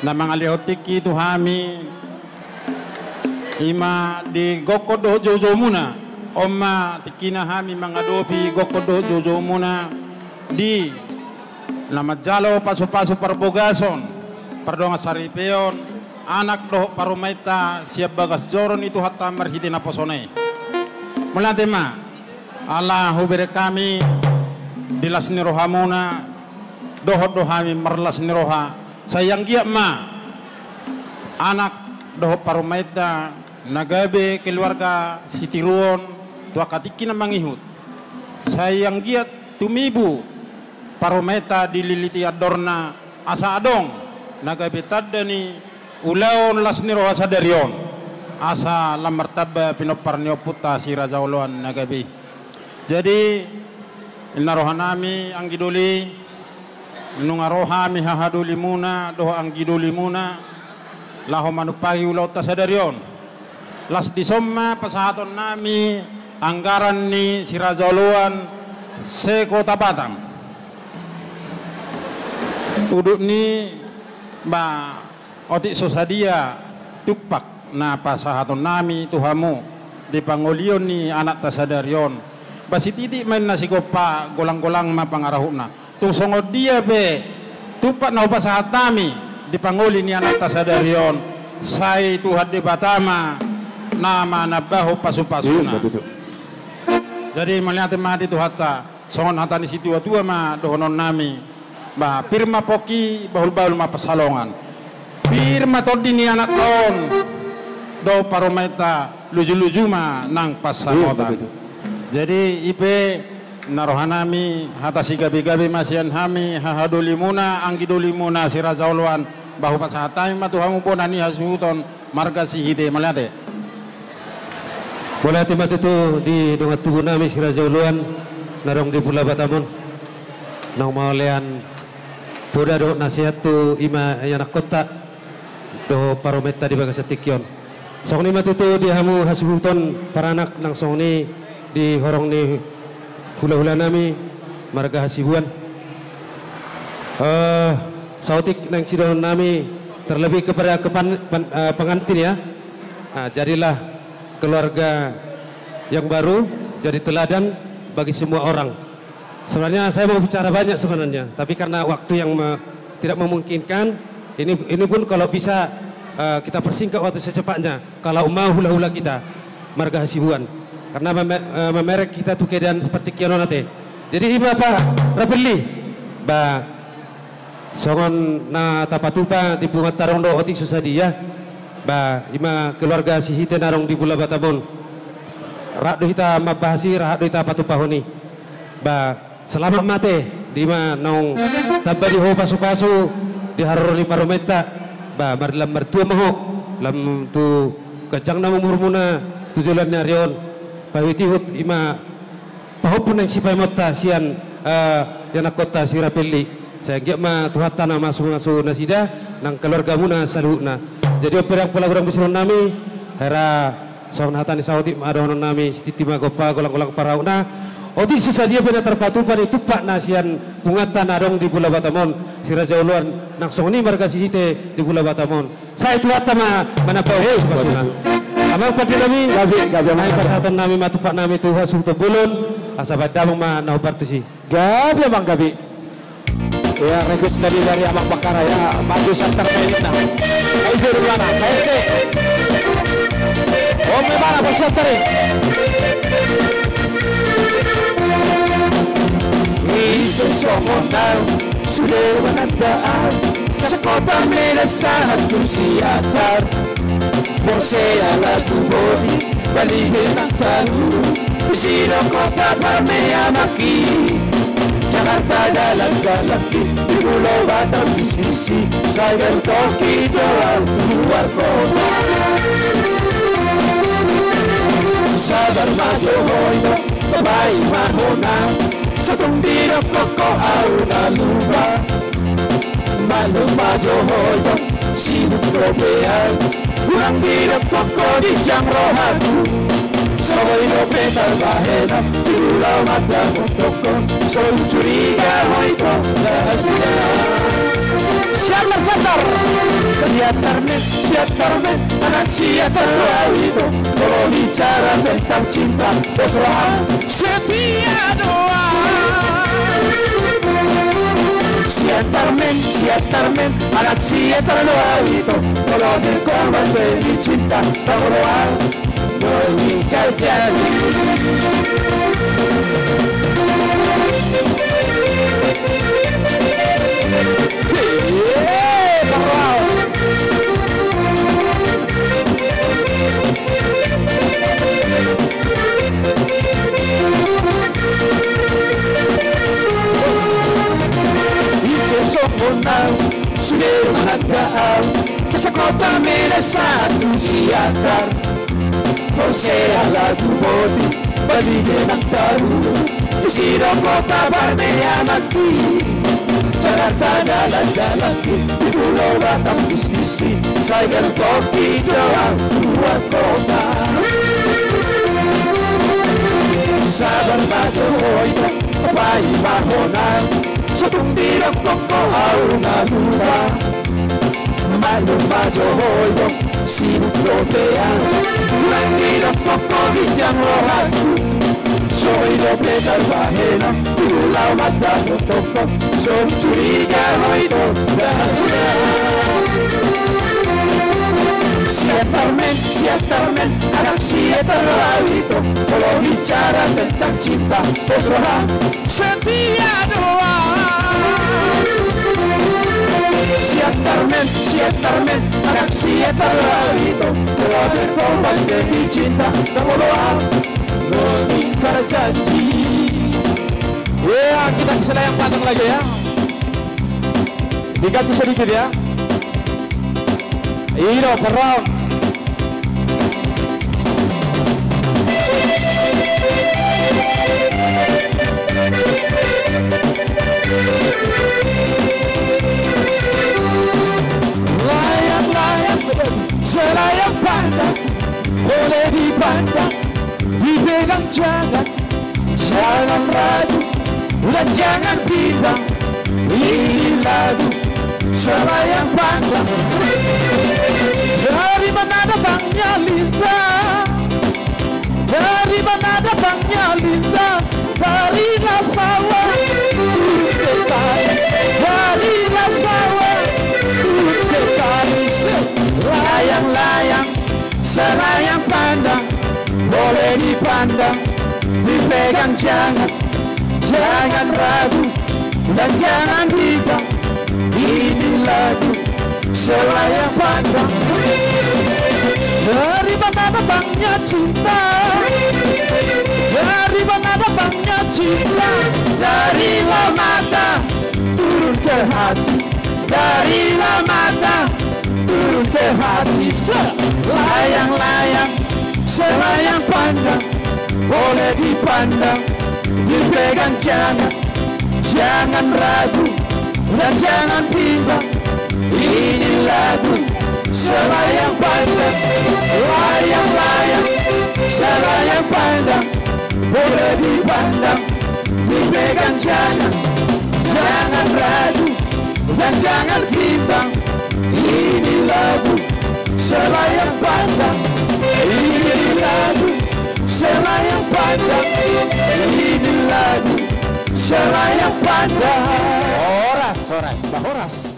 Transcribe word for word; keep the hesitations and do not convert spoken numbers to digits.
na mga liotiki tu hami ima di gokodo jojo muna oma tikina hami mga dopi gokodo jojo muna di nama jalo paso-paso parbogason pardonga saripeon anak doh parumaita siap bagas joron itu hatta marhiti na posone mulate ma Allah hubere kami dilas ni rohamuna dohot dohami marlas ni roha sayang gia ma anak dohot parumaita nagabe keluarga sitiruon tua katiki na mangihut sayang gia tumibu parumaita dililiti adorna asa adong nagabe tadani ulaon las ni roha sadarion asa lamartaba pinoparnyo puta si razauluan nagabe jadi inarohanami ang giduli nungarohami hahaduli muna doho ang giduli muna laho manupagi ulaw tasadarion las disomma pasahaton nami anggaran ni si Razauluan seko tabatang uduk ni ba otik sosadia tupak na pasahaton nami tuhamu di pangulion ni anak tasadarion basi titik main nasi gopa golang-golang ma pangarahuna tung songod dia be tupak na upasahat nami di panguli ni anak tasadarion say tuhat di batama nama nabaho pasu-pasuna jadi melihat mati tu hatta songon hatta ni situ tua ma dohonon nami ba pirma poki bahul-bahul ma pasalongan pirma todi ni anak ton do parometa luju-luju ma nang pasamotan jadi ipe narohanami hata si gabi-gabi masian hami hahaduli muna anggiduli muna si Razauluan bahu pasahatami matuhamu ponani hasuton marga si hide malate boleh timat itu di dongat tubuh nami si Razauluan narong di Pulau Batamon nang maulean poda do nasihat tu ima anak kota do parometa di bagas tikion song ni mat itu di hamu hasuton para anak nang song ni di horong ni hula-hula nami marga hasibuan uh, sautik nang sidon nami terlebih kepada kepan, pen, uh, pengantin ya nah, jadilah keluarga yang baru jadi teladan bagi semua orang sebenarnya saya mau bicara banyak sebenarnya tapi karena waktu yang me, tidak memungkinkan ini ini pun kalau bisa uh, kita persingkat waktu secepatnya kalau mau hula-hula kita marga hasibuan karena memerek kita tuh keadaan seperti kiano nate. Jadi iba apa rapeli ba songon na tapatupa di bunga tarong do otik susadia ba ima keluarga si hite narong di Pulau Batamon rak do hita mabahasi rak do hita patupahoni ba selamat mate di ma nong tabadi ho pasu-pasu di haroni parometa ba marlam mertua mahok lam tu kacang na murmuna tujulan narion pahitihut ima pahupun yang sifai mota sian uh, yang kota sirapeli saya giat ma tuhatana masuk-masuk nasida nang keluarga muna saluna jadi operang pelaguran bisiron nami hera song hatani saudi adonon nami titima gopa golang-golang parauna odi susah dia bena terpatupan itu pak nasian pungatan adong di Pulau Batamon si Razauluan nang song ni marga si hite di Pulau Batamon saya tuhatama mana pau pasuna amang pati nami gabi gabi mai pasatan nami matupak nami tu hasu tebulun asabad damang ma nahu partusi gabi amang gabi ya request dari dari amang bakara ya maju santar pelitna ai di mana kai te oh me mana pasatare isu somonau sudah wanadaan sa kota melasahan kursiatar Borsea la tu body, baligid ang talo Pisino kota parmea maki Jakarta dalag-dalagi Igulo at ang bisisi Cyber talkie doang luar kota Sa Darmajo hoyo, babae mahona Sa tumbiro koko au na lupa Malumajo hoyo, sibuk tropean Ulang hidup koko di jam rohatu Soy no peta bahena Pulau mata mutoko Soy curiga hoito Rahasia Siatar, siatar. Siatar men, siatar men, anak siatar itu. Kalau bicara tentang cinta, berserah setia doa. Siatar men, siatar men, anak siatar itu. Kalau berkorban demi cinta, tak berdoa, mengikat janji. Sudah menanggaal sesekota merah satu siatar. Konsea lagu bodi bagi genak tahu. Di kota Barmea mati. Jakarta dalam jalan di Pulau Batam bisnisi. Saya kopi doang luar kota. Sabar baca hoida pai bahonan. Satung dirang toko au na lupa. Malu baca hoida sibuk rotean. Langirang toko bijang rohatu. Soy doble salvajena, pulau mata toko. Soy curiga hoida gracia. Siatar men, siatar men, anak siatar itu. Kalau bicara tentang cinta, berserah setia doa. Siatar men, siatar men, anak siatar itu. Kalau berkorban demi cinta, tak berdoa, mengikat janji. Ya, kita bisa yang panjang lagi ya. Diganti sedikit ya. Iro perang. Layang-layang selayang pandang, boleh dipandang, dipegang jangan, jangan ragu dan jangan bimbang. Ini lagu selayang pandang. Dari mana datangnya lintang? Dari mana datangnya lintang? Dari sawah turun ke tani. Dari sawah turun ke tani. Layang-layang selayang pandang, boleh dipandang, dipegang jangan, jangan ragu dan jangan bimbang. Ini lagu selayang pandang. Dari mana datangnya cinta? Dari mana datangnya cinta? Dari mata turun ke hati. Dari mata turun ke hati. Layang-layang selayang pandang, boleh dipandang, dipegang jangan, jangan ragu dan jangan bimbang. Ini lagu selayang pandang. Layang-layang selayang pandang, boleh dipandang, dipegang jangan, jangan ragu dan jangan bimbang. Ini lagu selayang pandang. Ini lagu selayang pandang. Ini lagu selayang pandang. Horas, horas, horas.